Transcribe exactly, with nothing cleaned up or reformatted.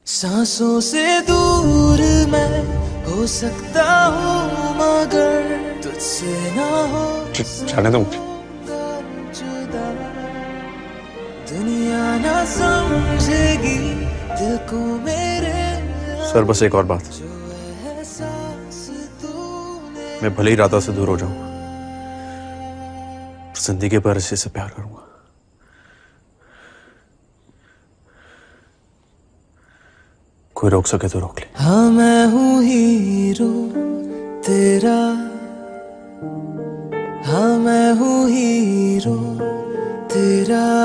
सांसों से दूर मैं हो सकता हूँ मगर तुझसे ना हो जाने दो। जुदा दुनिया ना समझेगी दिल को मेरे। सर बस एक और बात, मैं भले ही राधा से दूर हो जाऊं, जिंदगी भर इसी से प्यार करूंगा। कोई रोक सके तो रोक ले। हाँ मैं हूँ हीरो तेरा, हाँ मैं हूँ हीरो तेरा।